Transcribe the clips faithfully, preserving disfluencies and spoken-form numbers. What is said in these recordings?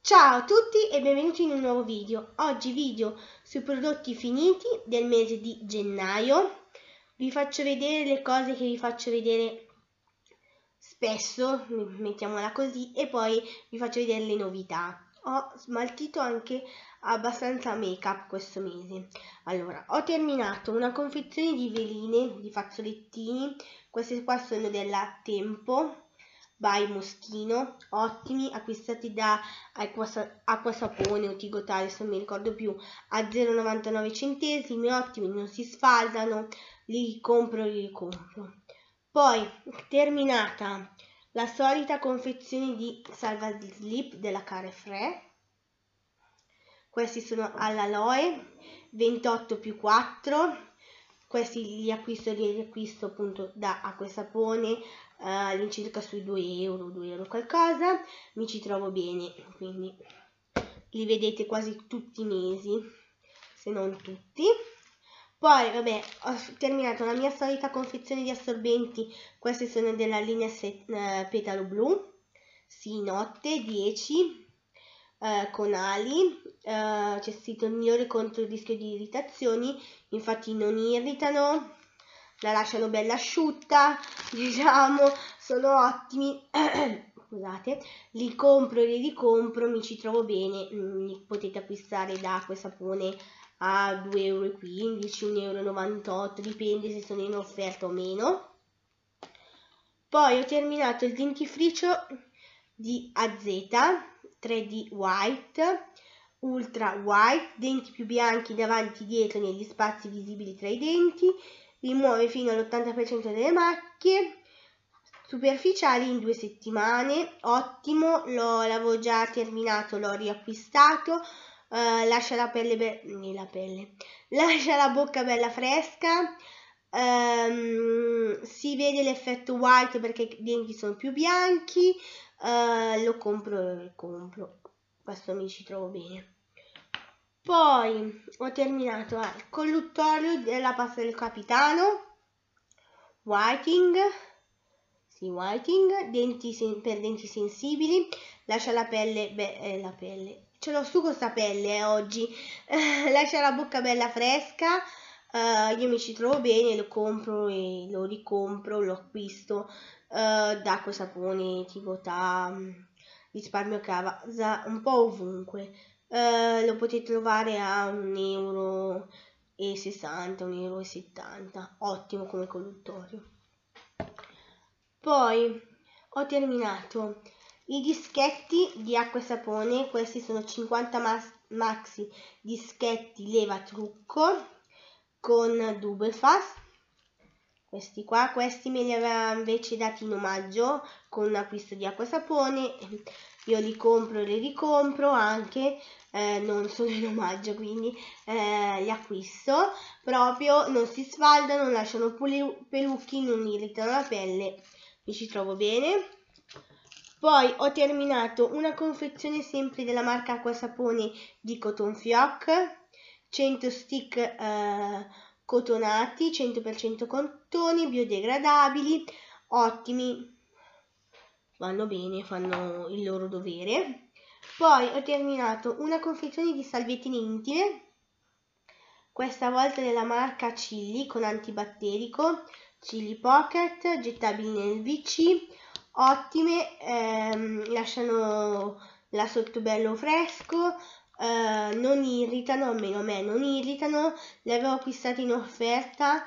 Ciao a tutti e benvenuti in un nuovo video. Oggi video sui prodotti finiti del mese di gennaio. Vi faccio vedere le cose che vi faccio vedere spesso, mettiamola così, e poi vi faccio vedere le novità. Ho smaltito anche abbastanza make up questo mese. Allora, ho terminato una confezione di veline, di fazzolettini. Queste qua sono della Tempo by Moschino, ottimi, acquistati da Acquasapone o Tigotale, se non mi ricordo più, a zero virgola novantanove centesimi, ottimi, non si sfaldano, li compro e li ricompro. Poi, terminata la solita confezione di Salva Slip della Carefree. Questi sono all'aloe, ventotto più quattro. Questi li acquisto, li riacquisto appunto da Acquasapone uh, all'incirca sui due euro, due euro qualcosa. Mi ci trovo bene, quindi li vedete quasi tutti i mesi, se non tutti. Poi vabbè, ho terminato la mia solita confezione di assorbenti. Queste sono della linea set, uh, Petalo Blu, sì, notte, dieci. Uh, con ali, uh, c'è scritto migliore contro il rischio di irritazioni, infatti non irritano, la lasciano bella asciutta, diciamo, sono ottimi. Scusate, li compro e li ricompro, mi ci trovo bene, li potete acquistare da Acquasapone a due e quindici euro, uno e novantotto euro, dipende se sono in offerta o meno. Poi ho terminato il dentifricio di A Z tre D White, Ultra White, denti più bianchi davanti e dietro negli spazi visibili tra i denti, rimuove fino all'ottanta per cento delle macchie superficiali in due settimane, ottimo, l'avevo già terminato, l'ho riacquistato, uh, lascia la pelle, be la pelle, lascia la bocca bella fresca, um, si vede l'effetto white perché i denti sono più bianchi. Uh, lo compro e lo compro, questo mi ci trovo bene. Poi ho terminato ah, il colluttorio della pasta del capitano, whiting, sì, whiting, denti per denti sensibili, lascia la pelle, beh, eh, la pelle, ce l'ho su questa pelle eh, oggi, lascia la bocca bella fresca. Uh, io mi ci trovo bene, lo compro e lo ricompro, lo acquisto uh, da Acquasapone, Tigotà, Risparmio Casa, un po' ovunque. Uh, lo potete trovare a un euro e sessanta, un euro e settanta, ottimo come colluttorio. Poi ho terminato i dischetti di Acquasapone, questi sono cinquanta maxi dischetti leva trucco con Double Fast, questi qua, questi me li aveva invece dati in omaggio con un acquisto di Acquasapone, io li compro e li ricompro anche, eh, non solo in omaggio, quindi eh, li acquisto, proprio non si sfaldano, non lasciano pelucchi, non irritano la pelle, mi ci trovo bene. Poi ho terminato una confezione sempre della marca Acquasapone di Cotton Fioc, cento stick eh, cotonati, cento per cento cotone, biodegradabili, ottimi, vanno bene, fanno il loro dovere. Poi ho terminato una confezione di salviettine intime, questa volta della marca Chilli con antibatterico, Chilli Pocket, gettabili nel V C, ottime, ehm, lasciano la sottobello fresco, eh, non irritano, almeno a me non irritano, le avevo acquistate in offerta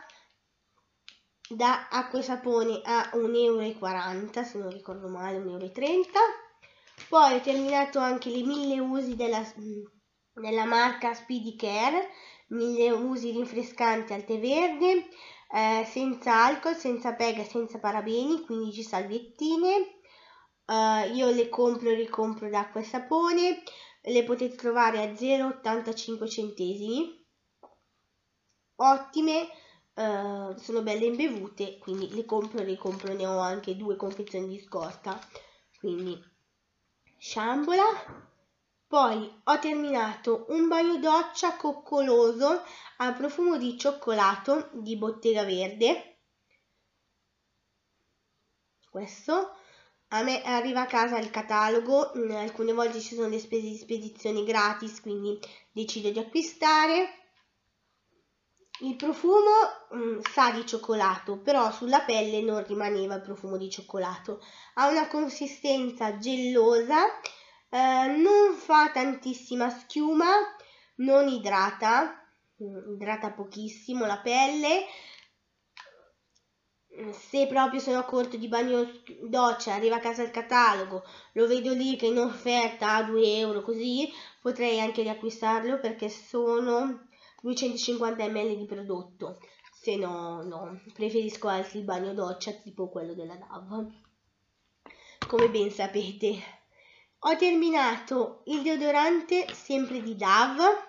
da Acquasapone a un euro e quaranta, se non ricordo male, un euro e trenta. Poi ho terminato anche le mille usi della, della marca Speedy Care, mille usi rinfrescante al tè verde, eh, senza alcol, senza pega, senza parabeni, quindici salviettine. Uh, io le compro e ricompro da Acquasapone, le potete trovare a zero virgola ottantacinque centesimi, ottime, uh, sono belle imbevute, quindi le compro e ricompro, ne ho anche due confezioni di scorta, quindi sciambola. Poi ho terminato un bagno doccia coccoloso a profumo di cioccolato di Bottega Verde, questo a me arriva a casa il catalogo, alcune volte ci sono le spese di spedizione gratis, quindi decido di acquistare. Il profumo mh, sa di cioccolato, però sulla pelle non rimaneva il profumo di cioccolato. Ha una consistenza gellosa, eh, non fa tantissima schiuma, non idrata, idrata pochissimo la pelle. Se proprio sono a corto di bagno doccia, arriva a casa il catalogo, lo vedo lì che in offerta a due euro così, potrei anche riacquistarlo perché sono duecentocinquanta millilitri di prodotto. Se no, no, preferisco altri bagno doccia tipo quello della Dove. Come ben sapete. Ho terminato il deodorante sempre di Dove,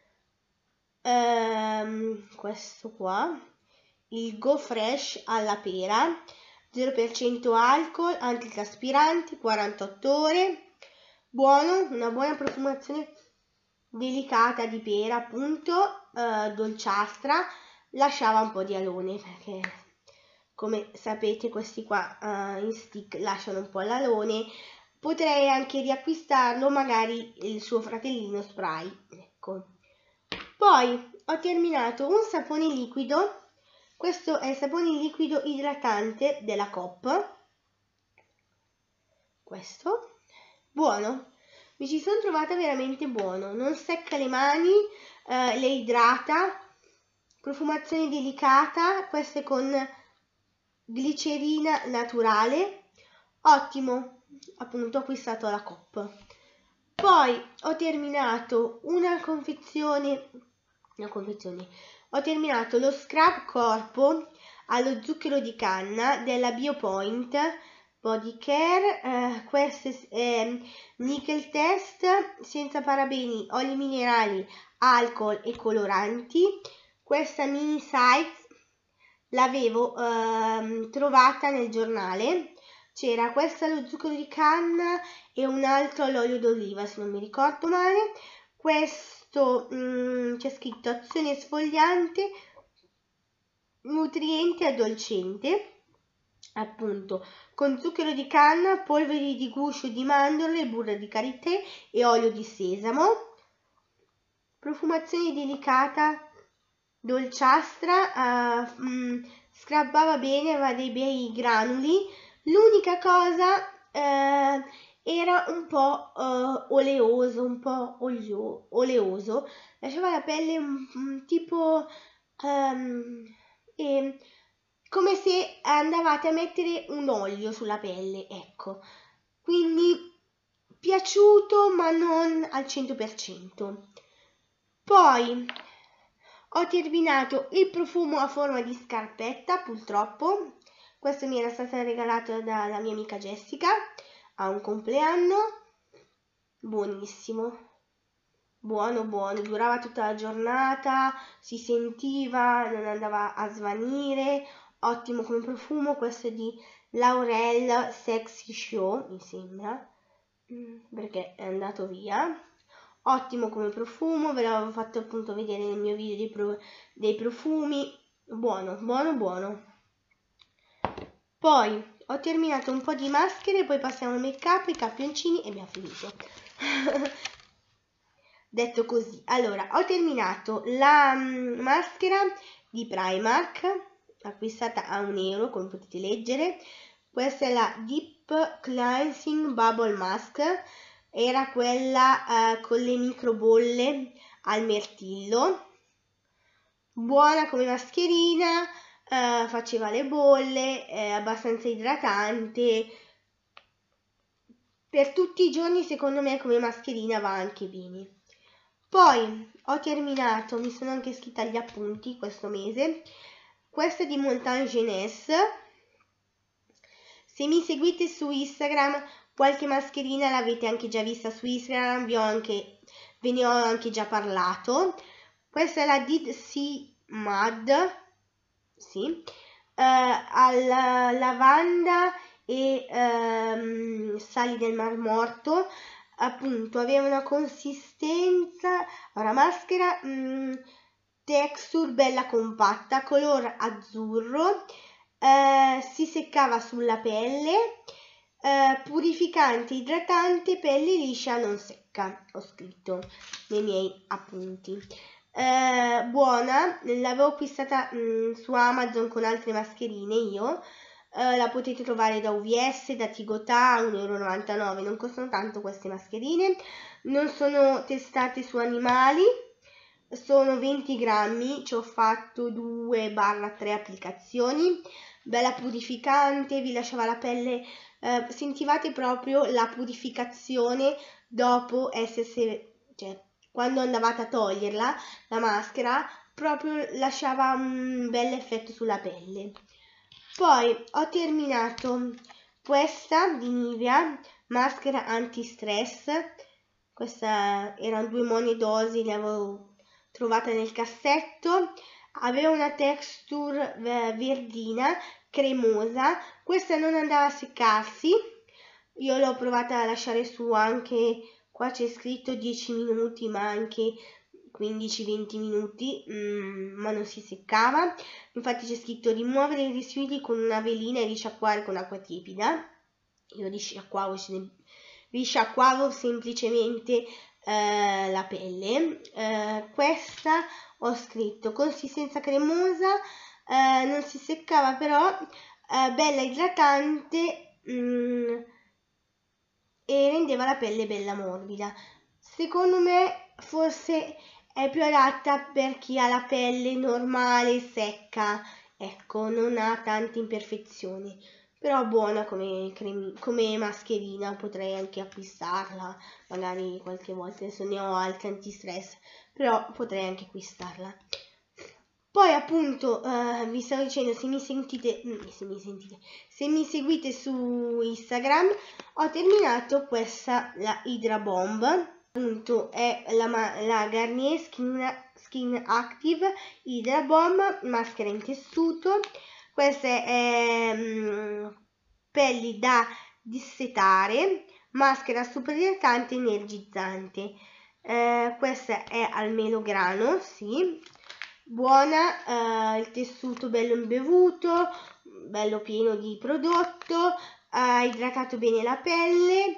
ehm, questo qua, il Go Fresh alla pera, zero per cento alcol, antitraspiranti, quarantotto ore, buono, una buona profumazione delicata di pera, appunto, eh, dolciastra, lasciava un po' di alone perché come sapete questi qua eh, in stick lasciano un po' l'alone. Potrei anche riacquistarlo, magari il suo fratellino spray, ecco. Poi ho terminato un sapone liquido. Questo è il sapone liquido idratante della Coop. Questo, buono, mi ci sono trovata veramente buono, non secca le mani, eh, le idrata, profumazione delicata, questo è con glicerina naturale, ottimo, appunto ho acquistato alla Coop. Poi ho terminato una confezione, una confezione, ho terminato lo scrub corpo allo zucchero di canna della Biopoint Body Care, eh, questo è eh, nickel test, senza parabeni, oli minerali, alcol e coloranti. Questa mini size l'avevo eh, trovata nel giornale, c'era questa allo zucchero di canna e un altro all'olio d'oliva se non mi ricordo male. Questo mm, c'è scritto azione sfogliante, nutriente addolcente, appunto con zucchero di canna, polveri di guscio di mandorle, burro di karité e olio di sesamo. Profumazione delicata, dolciastra, uh, mm, scrabbava bene, aveva dei bei granuli. L'unica cosa eh, era un po' uh, oleoso, un po' olio, oleoso, lasciava la pelle un, un tipo um, e, come se andavate a mettere un olio sulla pelle, ecco. Quindi piaciuto ma non al cento per cento. Poi ho terminato il profumo a forma di scarpetta, purtroppo. Questo mi era stato regalato dalla mia amica Jessica a un compleanno. Buonissimo, buono buono, durava tutta la giornata, si sentiva, non andava a svanire, ottimo come profumo. Questo è di Laurel Sexy Show, mi sembra, perché è andato via. Ottimo come profumo, ve l'avevo fatto appunto vedere nel mio video dei, pro, dei profumi. Buono, buono, buono. Poi ho terminato un po' di maschere, poi passiamo al make up, i campioncini e abbiamo finito. Detto così, allora ho terminato la um, maschera di Primark, acquistata a un euro, come potete leggere. Questa è la Deep Cleansing Bubble Mask, era quella uh, con le microbolle al mirtillo, buona come mascherina, uh, faceva le bolle, è abbastanza idratante, per tutti i giorni secondo me come mascherina va anche bene. Poi ho terminato, mi sono anche scritta gli appunti questo mese, questa è di Montagne Jeunesse. Se mi seguite su Instagram, qualche mascherina l'avete anche già vista su Instagram, vi ho anche, ve ne ho anche già parlato. Questa è la Dead Sea Mud, sì, eh, alla lavanda e ehm, sali del Mar Morto. Appunto aveva una consistenza, una maschera mh, texture bella compatta, color azzurro, eh, si seccava sulla pelle, eh, purificante, idratante, pelle liscia, non secca, ho scritto nei miei appunti. Eh, buona, l'avevo acquistata mh, su Amazon con altre mascherine io. Uh, la potete trovare da U V S, da Tigotà, uno e novantanove euro, non costano tanto queste mascherine, non sono testate su animali, sono venti grammi, ci ho fatto due tre applicazioni, bella purificante, vi lasciava la pelle, uh, sentivate proprio la purificazione dopo essersi, cioè quando andavate a toglierla, la maschera, proprio lasciava un bel effetto sulla pelle. Poi ho terminato questa di Nivea, maschera anti-stress. Questa erano due monodosi, le avevo trovate nel cassetto. Aveva una texture verdina, cremosa. Questa non andava a seccarsi. Io l'ho provata a lasciare su anche, qua c'è scritto dieci minuti, ma anche quindici venti minuti, mm, ma non si seccava. Infatti c'è scritto rimuovere i residui con una velina e risciacquare con acqua tiepida. Io risciacquavo, risciacquavo semplicemente eh, la pelle. Eh, questa ho scritto consistenza cremosa, eh, non si seccava però, eh, bella idratante, mm, e rendeva la pelle bella morbida. Secondo me forse è più adatta per chi ha la pelle normale, secca, ecco, non ha tante imperfezioni, però buona come, come mascherina, potrei anche acquistarla, magari qualche volta, adesso ne ho altre antistress, però potrei anche acquistarla. Poi appunto uh, vi stavo dicendo, se mi sentite, se mi sentite, se mi seguite su Instagram, ho terminato questa, la Hydra Bomb, appunto è la, la Garnier Skin, Skin Active Hydra Bomb, maschera in tessuto. Queste è um, pelli da dissetare, maschera super idratante energizzante. Uh, questa è al melograno, sì. Buona, eh, il tessuto bello imbevuto, bello pieno di prodotto, ha idratato bene la pelle.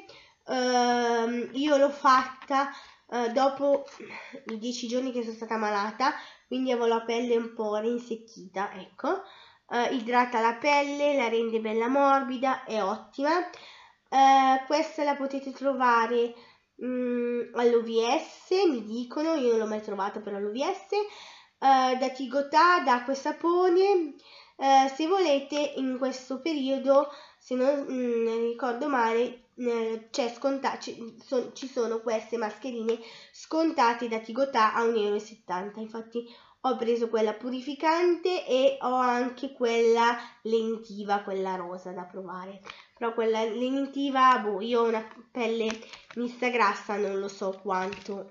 Uh, io l'ho fatta uh, dopo i dieci giorni che sono stata malata, quindi avevo la pelle un po' rinsecchita, ecco. Uh, idrata la pelle, la rende bella morbida, è ottima. Uh, questa la potete trovare um, all'O V S, mi dicono, io non l'ho mai trovata per l'O V S. Uh, da Tigotà, da acqua e sapone. Uh, se volete in questo periodo, se non mh, ricordo male, eh, c'è sconta ci, so ci sono queste mascherine scontate da Tigotà a un euro e settanta. Infatti ho preso quella purificante e ho anche quella lentiva, quella rosa da provare, però quella lentiva, boh, io ho una pelle mista grassa, non lo so quanto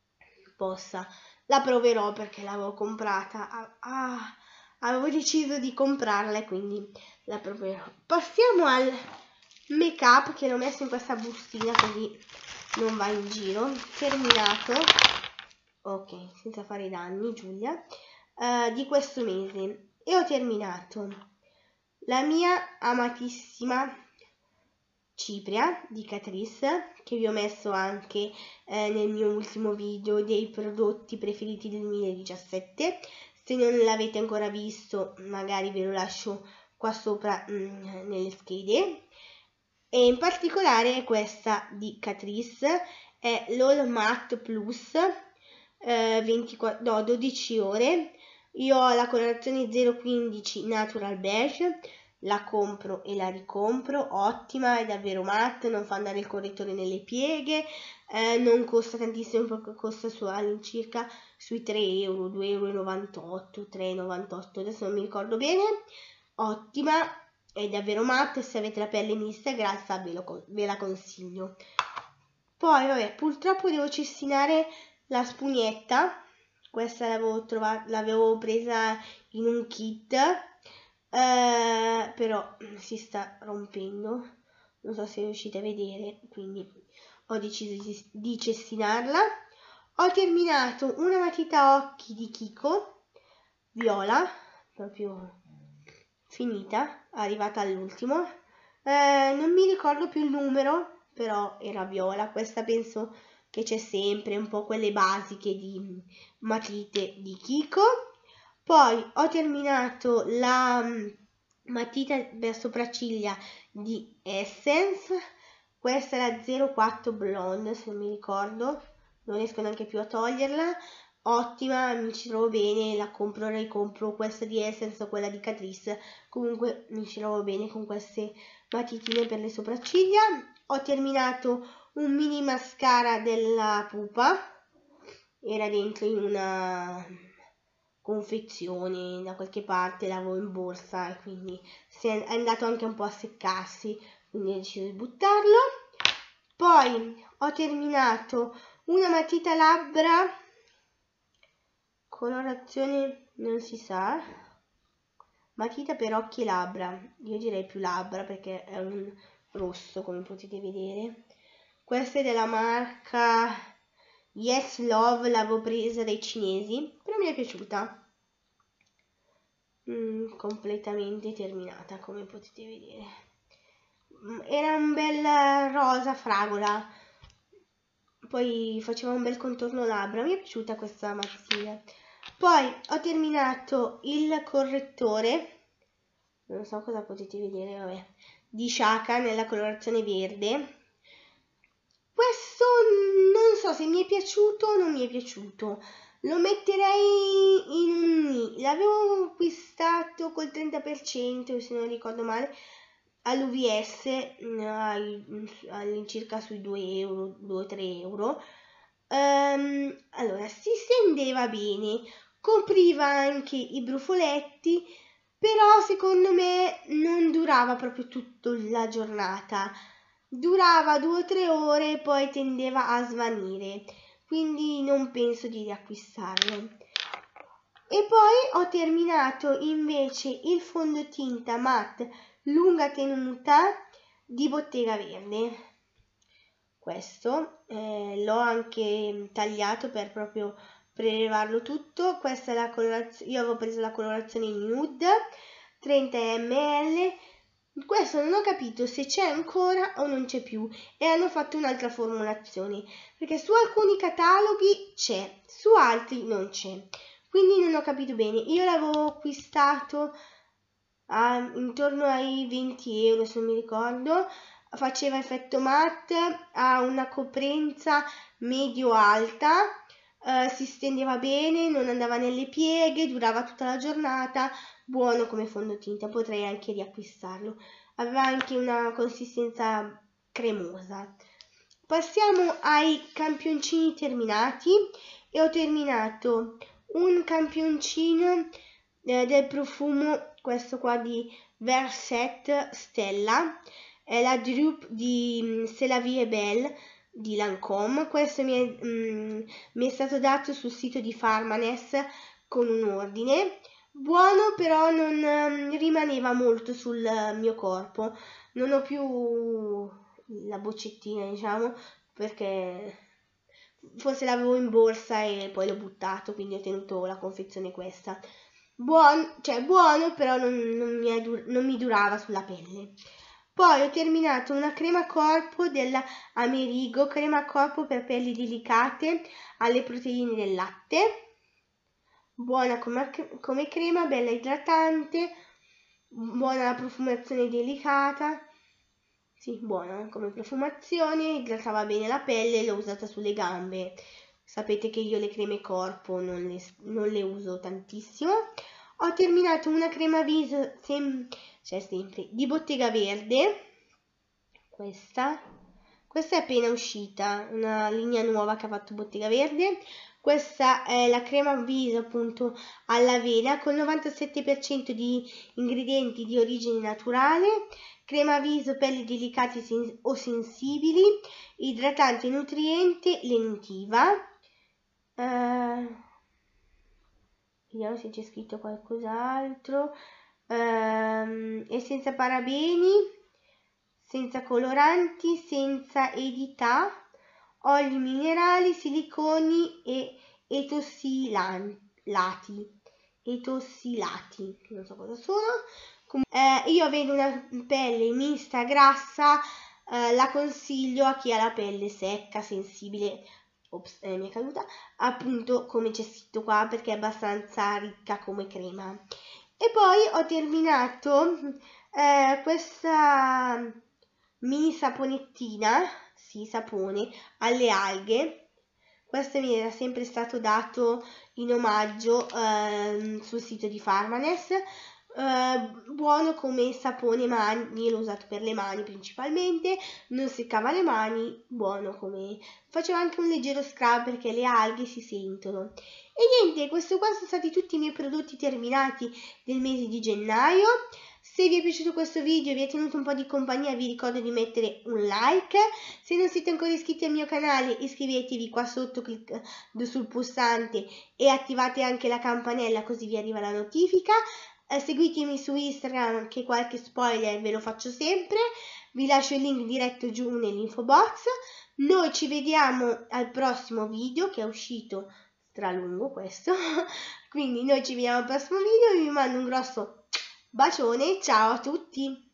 possa. La proverò perché l'avevo comprata, ah, ah, avevo deciso di comprarla e quindi la proverò. Passiamo al make up che l'ho messo in questa bustina così non va in giro. Terminato, ok, senza fare danni Giulia, uh, di questo mese, e ho terminato la mia amatissima Cipria di Catrice, che vi ho messo anche eh, nel mio ultimo video dei prodotti preferiti del duemiladiciassette. Se non l'avete ancora visto, magari ve lo lascio qua sopra mh, nelle schede. E in particolare questa di Catrice è l'All Matte Plus, eh, ventiquattro, no, dodici ore. Io ho la colorazione zero quindici Natural Beige, la compro e la ricompro, ottima, è davvero matte, non fa andare il correttore nelle pieghe, eh, non costa tantissimo, costa su all'incirca sui tre euro, due e novantotto euro, tre e novantotto, adesso non mi ricordo bene. Ottima, è davvero matte, se avete la pelle mista e grassa ve, lo, ve la consiglio. Poi vabbè, purtroppo devo cestinare la spugnetta, questa l'avevo trovata, l'avevo presa in un kit. Uh, però si sta rompendo, non so se riuscite a vedere, quindi ho deciso di, di cestinarla. Ho terminato una matita occhi di Kiko viola, proprio finita, arrivata all'ultimo, eh, non mi ricordo più il numero, però era viola. Questa penso che c'è sempre, un po' quelle basiche di matite di Kiko. Poi ho terminato la matita per sopracciglia di Essence. Questa è la zero quattro Blonde, se non mi ricordo, non riesco neanche più a toglierla. Ottima, mi ci trovo bene, la compro, ricompro questa di Essence o quella di Catrice. Comunque mi ci trovo bene con queste matitine per le sopracciglia. Ho terminato un mini mascara della Pupa, era dentro in una confezione da qualche parte, l'avevo in borsa e quindi è andato anche un po' a seccarsi, quindi ho deciso di buttarlo. Poi ho terminato una matita labbra, colorazione non si sa, matita per occhi e labbra, io direi più labbra perché è un rosso come potete vedere. Questa è della marca Yes Love, l'avevo presa dai cinesi, però mi è piaciuta. Mm, completamente terminata come potete vedere. Era un bel rosa fragola, poi faceva un bel contorno labbra, mi è piaciuta questa mattina. Poi ho terminato il correttore, non so cosa potete vedere, vabbè, di Shaka nella colorazione verde. Questo non so se mi è piaciuto o non mi è piaciuto, lo metterei in un ni, l'avevo acquistato col trenta per cento se non ricordo male all'U V S all'incirca sui due euro, due o tre euro. Um, allora, si stendeva bene, copriva anche i brufoletti, però secondo me non durava proprio tutta la giornata, durava due o tre ore e poi tendeva a svanire, quindi non penso di riacquistarlo. E poi ho terminato invece il fondotinta matte lunga tenuta di Bottega Verde. Questo eh, l'ho anche tagliato per proprio prelevarlo tutto. Questa è la colorazione, io avevo preso la colorazione nude, trenta millilitri. Questo non ho capito se c'è ancora o non c'è più e hanno fatto un'altra formulazione, perché su alcuni cataloghi c'è, su altri non c'è, quindi non ho capito bene. Io l'avevo acquistato a, intorno ai venti euro se non mi ricordo, faceva effetto matte, ha una coprenza medio-alta, eh, si stendeva bene, non andava nelle pieghe, durava tutta la giornata, buono come fondotinta, potrei anche riacquistarlo. Aveva anche una consistenza cremosa. Passiamo ai campioncini terminati e ho terminato un campioncino eh, del profumo, questo qua di Verset Stella, è la dupe di C'est la vie est belle di Lancôme. Questo mi è, mm, mi è stato dato sul sito di Pharmaness con un ordine. Buono, però non um, rimaneva molto sul uh, mio corpo. Non ho più la boccettina, diciamo, perché forse l'avevo in borsa e poi l'ho buttato, quindi ho tenuto la confezione questa. Buono, cioè buono, però non, non, mi, è, non mi durava sulla pelle. Poi ho terminato una crema corpo della Amerigo, crema corpo per pelli delicate alle proteine del latte. Buona come, come crema, bella idratante, buona la profumazione delicata. Sì, buona come profumazione, idratava bene la pelle, l'ho usata sulle gambe. Sapete che io le creme corpo non le, non le uso tantissimo. Ho terminato una crema viso, sem cioè sempre, di Bottega Verde. Questa. Questa è appena uscita, una linea nuova che ha fatto Bottega Verde. Questa è la crema viso appunto all'avena con novantasette per cento di ingredienti di origine naturale, crema viso pelli delicate sen o sensibili, idratante e nutriente, lentiva. Uh, vediamo se c'è scritto qualcos'altro. Uh, e senza parabeni, senza coloranti, senza edità, oli minerali, siliconi e etossilati, etossilati, non so cosa sono. Eh, io avendo una pelle mista grassa, eh, la consiglio a chi ha la pelle secca, sensibile, ops, eh, mi è caduta, appunto come c'è scritto qua, perché è abbastanza ricca come crema. E poi ho terminato eh, questa mini saponettina, sì, sapone, alle alghe. Questo mi era sempre stato dato in omaggio eh, sul sito di Pharmaness. Eh, buono come sapone mani, io l'ho usato per le mani principalmente, non seccava le mani, buono come... Faceva anche un leggero scrub perché le alghe si sentono. E niente, questo qua sono stati tutti i miei prodotti terminati del mese di gennaio. Se vi è piaciuto questo video e vi è tenuto un po' di compagnia, vi ricordo di mettere un like. Se non siete ancora iscritti al mio canale, iscrivetevi qua sotto, cliccando sul pulsante e attivate anche la campanella così vi arriva la notifica. Eh, seguitemi su Instagram che qualche spoiler ve lo faccio sempre. Vi lascio il link diretto giù nell'info box. Noi ci vediamo al prossimo video che è uscito stralungo questo. Quindi noi ci vediamo al prossimo video. Vi mando un grosso bacione, ciao a tutti!